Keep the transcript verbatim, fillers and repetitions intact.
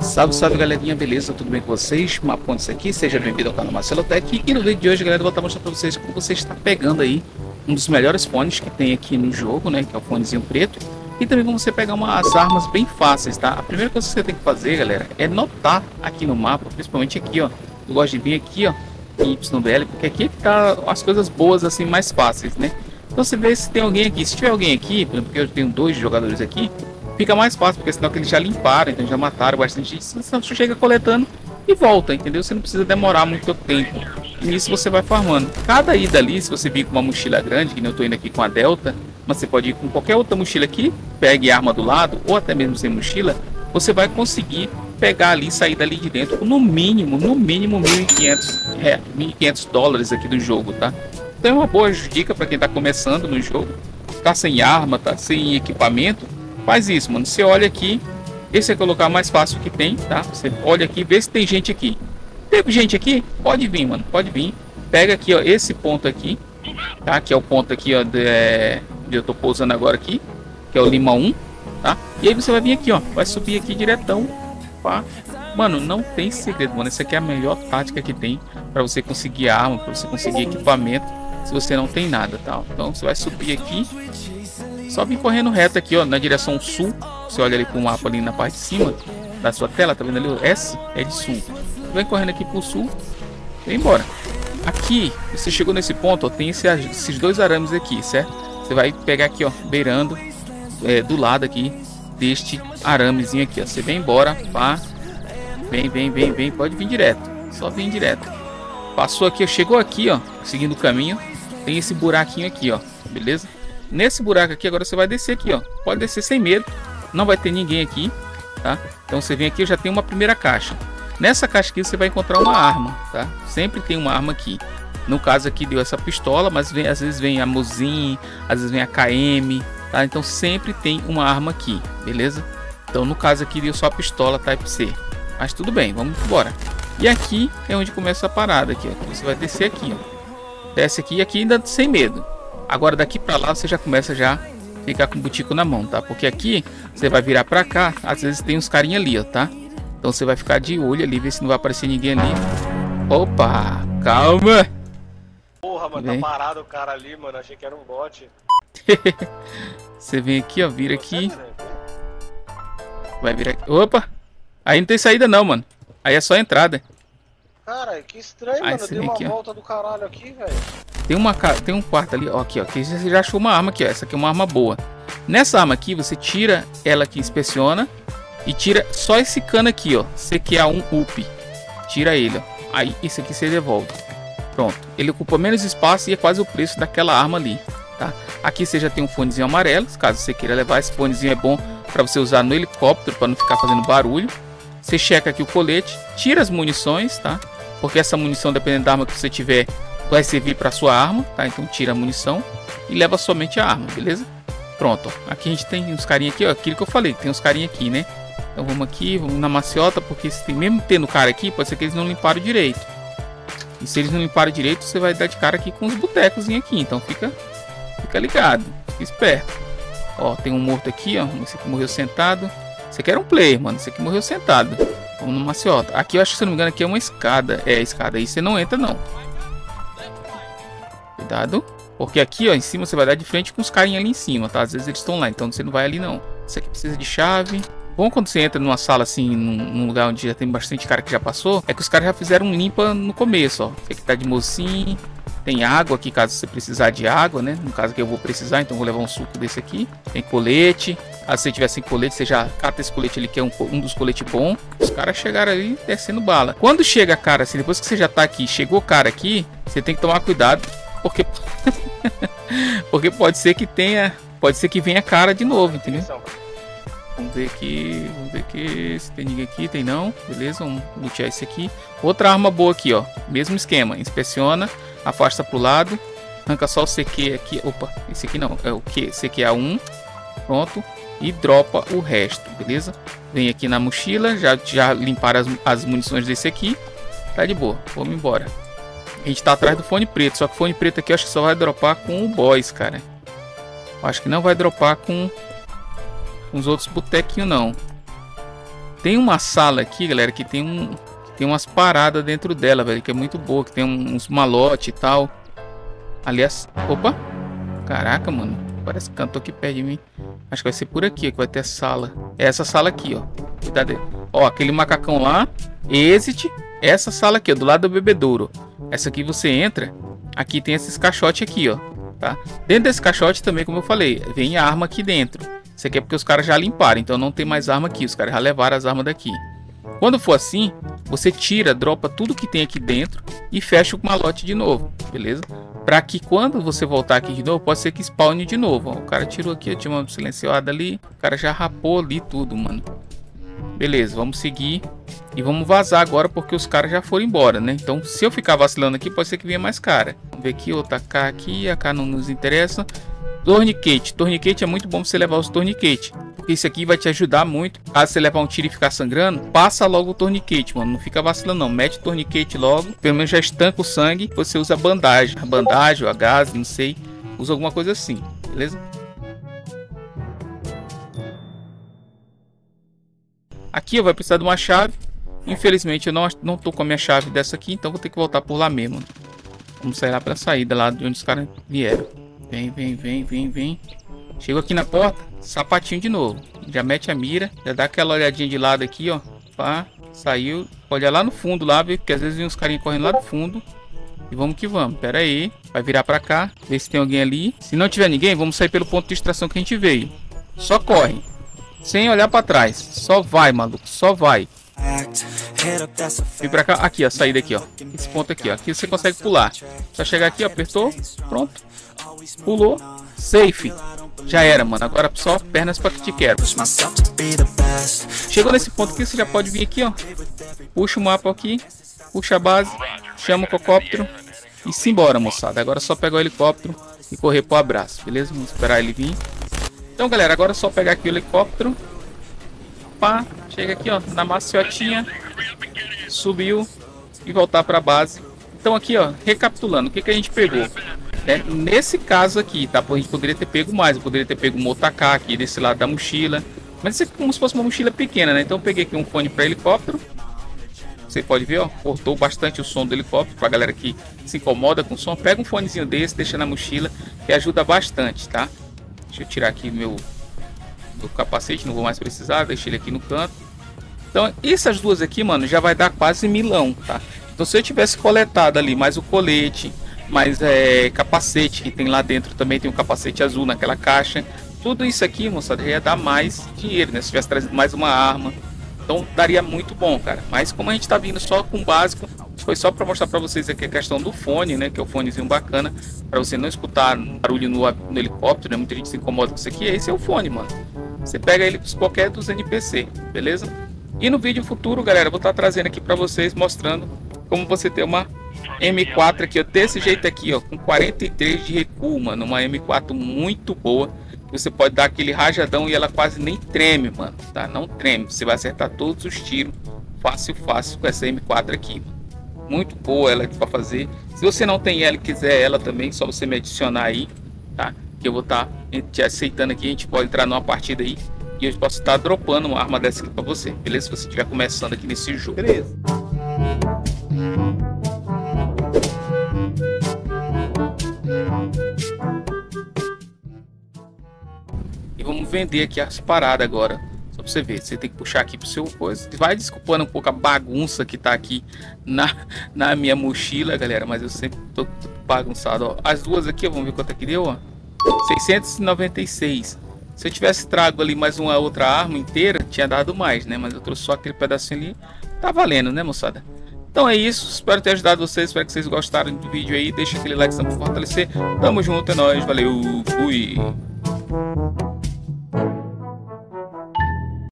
Salve, salve galerinha, beleza? Tudo bem com vocês? Mapontes aqui, seja bem-vindo ao canal Marcelo Tech. E no vídeo de hoje, galera, eu vou estar mostrando para vocês como você está pegando aí um dos melhores fones que tem aqui no jogo, né? Que é o fonezinho preto. E também como você pegar umas armas bem fáceis, tá? A primeira coisa que você tem que fazer, galera, é notar aqui no mapa, principalmente aqui, ó. Eu gosto de vir aqui, ó, em Y B L, porque aqui é que tá as coisas boas, assim, mais fáceis, né? Então você vê se tem alguém aqui. Se tiver alguém aqui, porque eu tenho dois jogadores aqui, fica mais fácil, porque senão que eles já limparam, então já mataram bastante gente. Senão você chega coletando e volta, entendeu? Você não precisa demorar muito tempo. E nisso você vai farmando. Cada ida ali, se você vir com uma mochila grande, que nem eu tô indo aqui com a Delta, mas você pode ir com qualquer outra mochila aqui, pegue arma do lado, ou até mesmo sem mochila, você vai conseguir pegar ali e sair dali de dentro, no mínimo, no mínimo mil e quinhentos dólares aqui do jogo, tá? Então é uma boa dica para quem tá começando no jogo, tá sem arma, tá sem equipamento. Faz isso, mano. Você olha aqui, esse é colocar mais fácil que tem, tá? Você olha aqui, vê se tem gente aqui. Teve gente aqui? Pode vir, mano. Pode vir. Pega aqui, ó, esse ponto aqui, tá? Que é o ponto aqui, ó, de, é, de eu tô pousando agora aqui, que é o Lima um, tá? E aí você vai vir aqui, ó, vai subir aqui diretão, pá. Mano, não tem segredo, mano. Essa aqui é a melhor tática que tem para você conseguir arma, para você conseguir equipamento, se você não tem nada, tá? Então você vai subir aqui. Só vir correndo reto aqui, ó, na direção sul. Você olha ali pro mapa ali na parte de cima da sua tela, tá vendo ali? O S é de sul. Vem correndo aqui pro sul. Vem embora. Aqui, você chegou nesse ponto, ó, tem esse, esses dois arames aqui, certo? Você vai pegar aqui, ó, beirando, é, do lado aqui deste aramezinho aqui, ó. Você vem embora, pá. Vem, vem, vem, vem. Pode vir direto. Só vem direto. Passou aqui, ó, chegou aqui, ó, seguindo o caminho. Tem esse buraquinho aqui, ó, beleza? Nesse buraco aqui, agora você vai descer aqui, ó. Pode descer sem medo. Não vai ter ninguém aqui, tá? Então você vem aqui, eu já tenho uma primeira caixa. Nessa caixa aqui você vai encontrar uma arma, tá? Sempre tem uma arma aqui. No caso aqui deu essa pistola, mas vem, às vezes vem a Mosin, às vezes vem a K M, tá? Então sempre tem uma arma aqui, beleza? Então no caso aqui deu só a pistola Type C. Mas tudo bem, vamos embora. E aqui é onde começa a parada aqui, ó. Você vai descer aqui, ó. Desce aqui e aqui ainda sem medo. Agora daqui pra lá você já começa já a ficar com o butico na mão, tá? Porque aqui você vai virar pra cá, às vezes tem uns carinha ali, ó, tá? Então você vai ficar de olho ali, ver se não vai aparecer ninguém ali. Opa, calma. Porra, mano, vem. Tá parado o cara ali, mano, achei que era um bot. Você vem aqui, ó, vira aqui. Vai virar aqui. Opa, aí não tem saída não, mano. Aí é só entrada. Cara, que estranho, aí mano, deu uma aqui, volta ó. do caralho aqui, velho. Tem, uma, tem um quarto ali, ó, aqui, ó, que você já achou uma arma aqui, ó. Essa aqui é uma arma boa. Nessa arma aqui, você tira ela aqui, inspeciona. E tira só esse cano aqui, ó. C Q A um U P. Tira ele, ó. Aí, isso aqui você devolve. Pronto. Ele ocupa menos espaço e é quase o preço daquela arma ali, tá? Aqui você já tem um fonezinho amarelo. Caso você queira levar, esse fonezinho é bom para você usar no helicóptero, para não ficar fazendo barulho. Você checa aqui o colete. Tira as munições, tá? Porque essa munição, dependendo da arma que você tiver, vai servir para sua arma, tá? Então tira a munição e leva somente a arma, beleza? Pronto, ó. Aqui a gente tem uns carinha aqui, ó, aquilo que eu falei, tem uns carinha aqui, né? Então vamos aqui, vamos na maciota, porque se tem, mesmo tendo cara aqui, pode ser que eles não limparam direito. E se eles não limparam direito, você vai dar de cara aqui com os botecos aqui, então fica, fica ligado, fica esperto. Ó, tem um morto aqui, ó, esse aqui morreu sentado. Esse aqui era um player, mano, esse aqui morreu sentado. Vamos no maciota. Aqui eu acho que, se não me engano, aqui é uma escada. É, escada aí você não entra, não. Cuidado. Porque aqui, ó, em cima você vai dar de frente com os carinha ali em cima, tá? Às vezes eles estão lá, então você não vai ali, não. Isso aqui precisa de chave. Bom quando você entra numa sala assim, num, num lugar onde já tem bastante cara que já passou, é que os caras já fizeram um limpa no começo, ó. Esse aqui tá de mocinho. Tem água aqui, caso você precisar de água, né? No caso que eu vou precisar, então vou levar um suco desse aqui. Tem colete. Ah, se você tiver sem colete, você já cata esse colete ali, que é um, um dos coletes bons. Os caras chegaram ali descendo bala. Quando chega cara assim, depois que você já tá aqui, chegou cara aqui, você tem que tomar cuidado, porque porque pode ser que tenha, pode ser que venha cara de novo, entendeu? Vamos ver aqui, vamos ver aqui se tem ninguém aqui, tem não, beleza, vamos lutear esse aqui. Outra arma boa aqui, ó, mesmo esquema, inspeciona, afasta pro lado, arranca só o C Q aqui, opa, esse aqui não, é o que? C Q A um, pronto, e dropa o resto, beleza? Vem aqui na mochila, já, já limpar as, as munições desse aqui, tá de boa, vamos embora. A gente tá atrás do fone preto, só que o fone preto aqui eu acho que só vai dropar com o boss, cara. Eu acho que não vai dropar com os outros botequinhos, não. Tem uma sala aqui, galera, que tem um... Tem umas paradas dentro dela, velho, que é muito boa. Que tem uns malote e tal. Aliás, opa. Caraca, mano. Parece que cantou aqui perto de mim. Acho que vai ser por aqui que vai ter a sala. É essa sala aqui, ó. Cuidado aí. Ó, aquele macacão lá. Exit. Essa sala aqui, ó, do lado do bebedouro. Essa aqui você entra. Aqui tem esses caixotes aqui, ó. Tá? Dentro desse caixote também, como eu falei, vem a arma aqui dentro. Isso aqui é porque os caras já limparam. Então não tem mais arma aqui. Os caras já levaram as armas daqui. Quando for assim, você tira, dropa tudo que tem aqui dentro e fecha o malote de novo, beleza? Para que quando você voltar aqui de novo, pode ser que spawne de novo. Ó, o cara tirou aqui, eu tinha uma silenciada ali, o cara já rapou ali tudo, mano. Beleza, vamos seguir e vamos vazar agora porque os caras já foram embora, né? Então, se eu ficar vacilando aqui, pode ser que venha mais cara. Vamos ver aqui, outra K aqui, a K não nos interessa. Torniquete, torniquete é muito bom você levar os torniquete. Isso aqui vai te ajudar muito. Caso você levar um tiro e ficar sangrando, passa logo o torniquete, mano. Não fica vacilando não. Mete o torniquete logo. Pelo menos já estanca o sangue. Você usa bandagem. A bandagem, ou a gás, não sei. Usa alguma coisa assim, beleza? Aqui eu vou precisar de uma chave. Infelizmente eu não, não tô com a minha chave dessa aqui. Então vou ter que voltar por lá mesmo. Vamos sair lá pra saída, lá de onde os caras vieram. Vem, vem, vem, vem, vem. Chego aqui na porta, sapatinho de novo. Já mete a mira, já dá aquela olhadinha de lado aqui, ó. Pá, saiu. Olha lá no fundo lá, ver porque às vezes vem uns carinhos correndo lá do fundo. E vamos que vamos. Pera aí, vai virar pra cá, ver se tem alguém ali. Se não tiver ninguém, vamos sair pelo ponto de extração que a gente veio. Só corre, sem olhar pra trás. Só vai, maluco, só vai. Vem pra cá, aqui ó, saída aqui ó. Esse ponto aqui ó, aqui você consegue pular. Só chegar aqui ó, apertou, pronto. Pulou, safe. Já era, mano. Agora só pernas pra que te quero. Chegou nesse ponto aqui, você já pode vir aqui, ó. Puxa o mapa aqui. Puxa a base. Chama o cocóptero. E simbora, moçada. Agora é só pegar o helicóptero e correr pro abraço, beleza? Vamos esperar ele vir. Então, galera, agora é só pegar aqui o helicóptero. Pá, chega aqui, ó, na maciotinha. Subiu. E voltar pra base. Então aqui, ó, recapitulando. O que, que a gente pegou? É, nesse caso aqui, tá? A gente poderia ter pego mais. Eu poderia ter pego um Motaka aqui desse lado da mochila. Mas isso aqui é como se fosse uma mochila pequena, né? Então eu peguei aqui um fone para helicóptero. Você pode ver, ó. Cortou bastante o som do helicóptero. Pra galera que se incomoda com o som. Pega um fonezinho desse, deixa na mochila. Que ajuda bastante, tá? Deixa eu tirar aqui meu, meu capacete. Não vou mais precisar. Deixa ele aqui no canto. Então essas duas aqui, mano, já vai dar quase milão, tá? Então se eu tivesse coletado ali mais o colete... Mas é capacete que tem lá dentro também, tem um capacete azul naquela caixa. Tudo isso aqui, moçada, ia dar mais dinheiro, né? Se tivesse trazido mais uma arma. Então daria muito bom, cara. Mas como a gente tá vindo só com o básico, foi só para mostrar para vocês aqui a questão do fone, né? Que é o fonezinho bacana, para você não escutar barulho no, no helicóptero, né? Muita gente se incomoda com isso aqui. Esse é o fone, mano. Você pega ele com qualquer dos N P C, beleza? E no vídeo futuro, galera, eu vou estar trazendo aqui para vocês, mostrando como você ter uma M quatro aqui, ó, desse jeito aqui, ó, com quarenta e três de recuo, mano, uma M quatro muito boa, que você pode dar aquele rajadão e ela quase nem treme, mano, tá? Não treme, você vai acertar todos os tiros, fácil, fácil com essa M quatro aqui, mano. Muito boa ela aqui pra fazer. Se você não tem ela e quiser ela também, só você me adicionar aí, tá? Que eu vou estar tá te aceitando aqui, a gente pode entrar numa partida aí e eu posso estar dropando uma arma dessa aqui pra você, beleza? Se você estiver começando aqui nesse jogo. Beleza. E vamos vender aqui as paradas agora. Só pra você ver, você tem que puxar aqui pro seu coisa. Vai desculpando um pouco a bagunça que tá aqui na, na minha mochila, galera. Mas eu sempre tô, tô bagunçado, ó. As duas aqui, ó, vamos ver quanto é que deu, ó. seiscentos e noventa e seis. Se eu tivesse trago ali mais uma outra arma inteira, tinha dado mais, né? Mas eu trouxe só aquele pedacinho ali. Tá valendo, né, moçada? Então é isso, espero ter ajudado vocês, espero que vocês gostaram do vídeo aí. Deixa aquele like para fortalecer. Tamo junto, é nóis, valeu, fui!